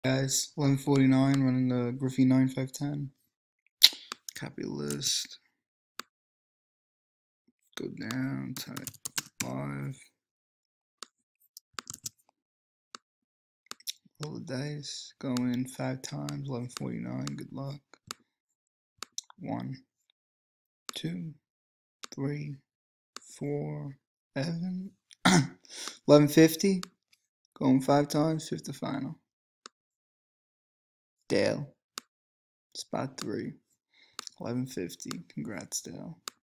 Guys, 1149 running the Griffey 9510. Copy list. Go down, type 5. Roll the dice. Go in 5 times. 1149. Good luck. 1, 2, 3, 4, 7. 1150. Going 5 times. 50 final. Dale. Spot 3. 1150. Congrats, Dale.